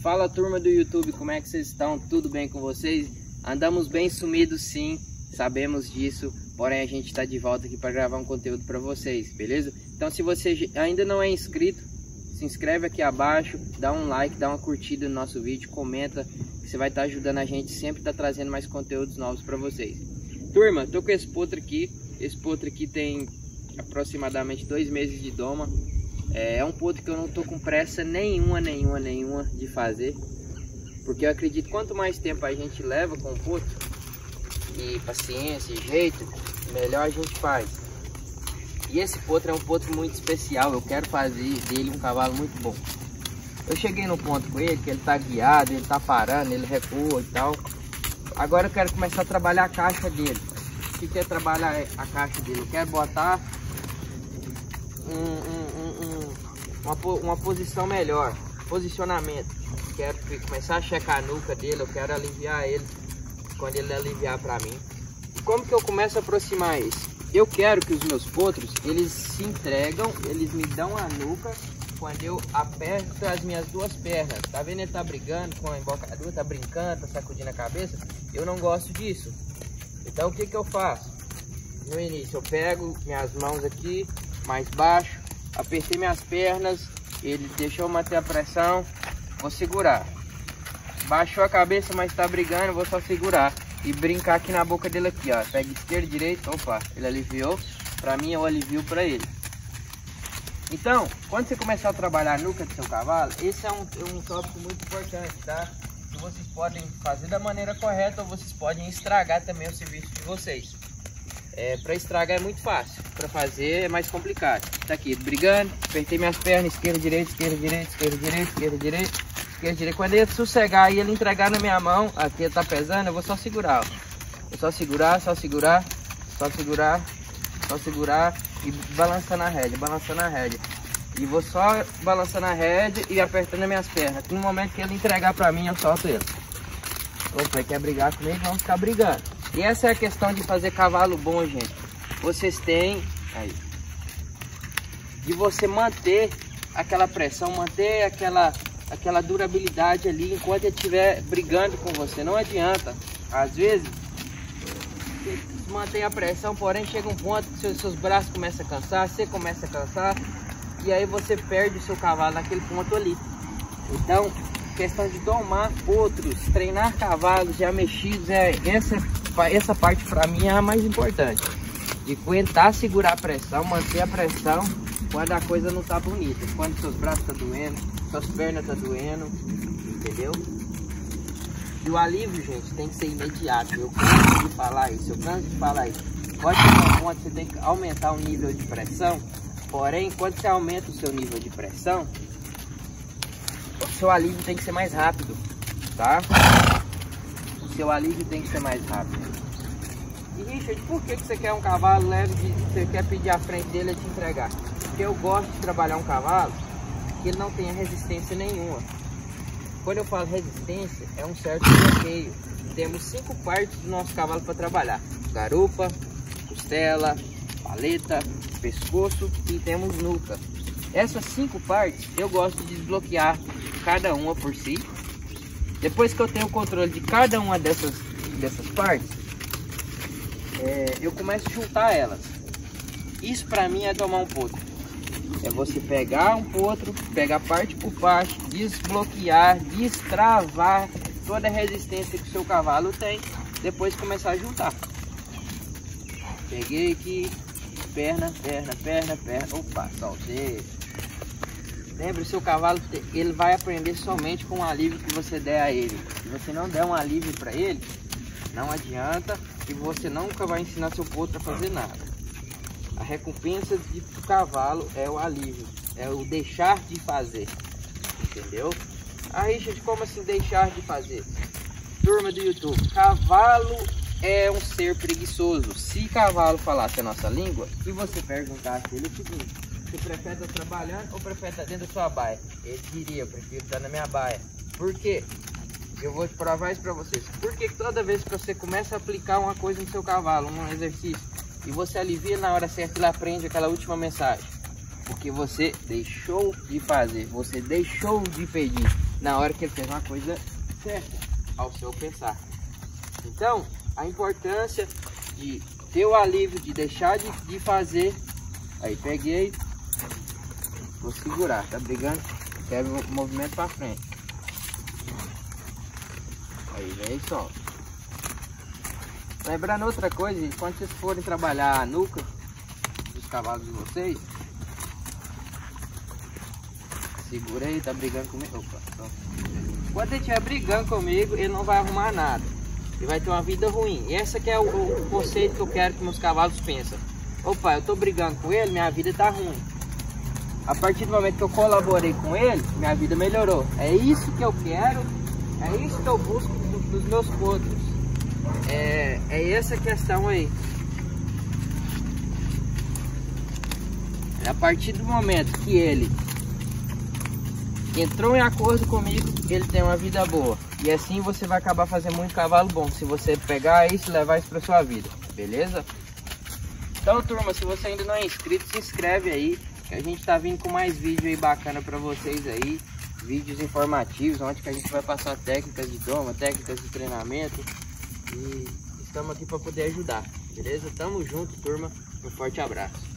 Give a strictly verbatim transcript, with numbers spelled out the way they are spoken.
Fala, turma do YouTube, como é que vocês estão? Tudo bem com vocês? Andamos bem sumidos, sim, sabemos disso, porém a gente está de volta aqui para gravar um conteúdo para vocês, beleza? Então, se você ainda não é inscrito, se inscreve aqui abaixo, dá um like, dá uma curtida no nosso vídeo, comenta, que você vai estar ajudando a gente sempre tá trazendo mais conteúdos novos para vocês. Turma, tô com esse potro aqui, esse potro aqui tem aproximadamente dois meses de doma. É um potro que eu não tô com pressa nenhuma, nenhuma, nenhuma de fazer, porque eu acredito que quanto mais tempo a gente leva com o potro, e paciência e jeito, melhor a gente faz. E esse potro é um potro muito especial, eu quero fazer dele um cavalo muito bom. Eu cheguei no ponto com ele, que ele tá guiado, ele tá parando, ele recua e tal. Agora eu quero começar a trabalhar a caixa dele. O que que é trabalhar a caixa dele? Eu quero botar um, um, um, um, uma, uma posição melhor, posicionamento. Quero começar a checar a nuca dele, eu quero aliviar ele quando ele aliviar para mim. E como que eu começo a aproximar isso? Eu quero que os meus potros, eles se entregam, eles me dão a nuca quando eu aperto as minhas duas pernas. Tá vendo? Ele tá brigando com a embocadura, tá brincando, tá sacudindo a cabeça. Eu não gosto disso. Então o que que eu faço? No início eu pego minhas mãos aqui, mais baixo, apertei minhas pernas, ele deixou manter a pressão, vou segurar. Baixou a cabeça, mas tá brigando, vou só segurar e brincar aqui na boca dele aqui, ó. Pega esquerda, direita, opa, ele aliviou, pra mim eu alivio pra ele. Então, quando você começar a trabalhar a nuca do seu cavalo, esse é um, um tópico muito importante, tá? Que vocês podem fazer da maneira correta ou vocês podem estragar também o serviço de vocês. É, para estragar é muito fácil, para fazer é mais complicado. Tá aqui, brigando, apertei minhas pernas, esquerda, direita, esquerda, direita, esquerda, direita, esquerda, direita, esquerda, direita. Quando ele sossegar e ele entregar na minha mão, aqui ele tá pesando, eu vou só segurar, ó. Vou só segurar, só segurar, só segurar, só segurar e balançando a rédea, balançando a rédea. E vou só balançando a rédea e apertando as minhas pernas. No momento que ele entregar pra mim, eu solto ele. Opa, quer brigar comigo? Vamos ficar brigando. E essa é a questão de fazer cavalo bom, gente. Vocês têm aí, de você manter aquela pressão, manter aquela, aquela durabilidade ali enquanto ele estiver brigando com você. Não adianta. Às vezes, você mantém a pressão, porém chega um ponto que seus, seus braços começam a cansar, você começa a cansar, e aí você perde o seu cavalo naquele ponto ali. Então, questão de domar outros, treinar cavalos já mexidos, é essa, essa parte para mim é a mais importante. De aguentar segurar a pressão, manter a pressão quando a coisa não tá bonita. Quando seus braços tá doendo, suas pernas tá doendo, entendeu? E o alívio, gente, tem que ser imediato. Eu canso de falar isso, eu canso de falar isso. Pode chegar um ponto que você tem que aumentar o nível de pressão, porém, quando você aumenta o seu nível de pressão, o seu alívio tem que ser mais rápido, tá? O seu alívio tem que ser mais rápido. E Richard, por que que você quer um cavalo leve, de, você quer pedir a frente dele e te entregar? Porque eu gosto de trabalhar um cavalo que ele não tenha resistência nenhuma. Quando eu falo resistência, é um certo bloqueio. Temos cinco partes do nosso cavalo para trabalhar: garupa, costela, paleta, pescoço e temos nuca. Essas cinco partes eu gosto de desbloquear cada uma por si. Depois que eu tenho o controle de cada uma dessas, dessas partes, é, eu começo a juntar elas. Isso para mim é domar um potro. É você pegar um potro, pegar parte por parte, desbloquear, destravar toda a resistência que o seu cavalo tem, depois começar a juntar. Peguei aqui, perna, perna, perna, perna, opa, soltei. Lembre, o seu cavalo, ele vai aprender somente com o alívio que você der a ele. Se você não der um alívio para ele, não adianta, e você nunca vai ensinar seu potro a fazer nada. A recompensa do cavalo é o alívio, é o deixar de fazer, entendeu? Ah, Richard, como assim deixar de fazer? Turma do YouTube, cavalo é um ser preguiçoso. Se cavalo falasse a nossa língua e você perguntasse a ele o seguinte: você prefere estar trabalhando ou prefere estar dentro da sua baia? Ele diria: eu prefiro estar na minha baia. Por quê? Eu vou provar isso para vocês. Porque toda vez que você começa a aplicar uma coisa no seu cavalo, um exercício, e você alivia na hora certa, ele aprende aquela última mensagem. Porque você deixou de fazer, você deixou de pedir na hora que ele fez uma coisa certa, ao seu pensar. Então, a importância de ter o alívio, de deixar de, de fazer. Aí, peguei, vou segurar, tá brigando? Quero o movimento para frente. Aí, vem e solta. Lembrando outra coisa, gente, quando vocês forem trabalhar a nuca dos cavalos de vocês, segura aí, tá brigando comigo. Opa, então. Quando ele estiver brigando comigo, ele não vai arrumar nada. Ele vai ter uma vida ruim. E esse aqui é o, o conceito que eu quero que meus cavalos pensem. Opa, eu tô brigando com ele, minha vida tá ruim. A partir do momento que eu colaborei com ele, minha vida melhorou. É isso que eu quero, é isso que eu busco dos, dos meus potros. É, é essa questão aí. A partir do momento que ele entrou em acordo comigo, ele tem uma vida boa. E assim você vai acabar fazendo muito cavalo bom, se você pegar isso e levar isso para sua vida, beleza? Então, turma, se você ainda não é inscrito, se inscreve aí, que a gente tá vindo com mais vídeo aí bacana para vocês aí, vídeos informativos, onde que a gente vai passar técnicas de doma, técnicas de treinamento, e estamos aqui para poder ajudar, beleza? Tamo junto, turma, um forte abraço.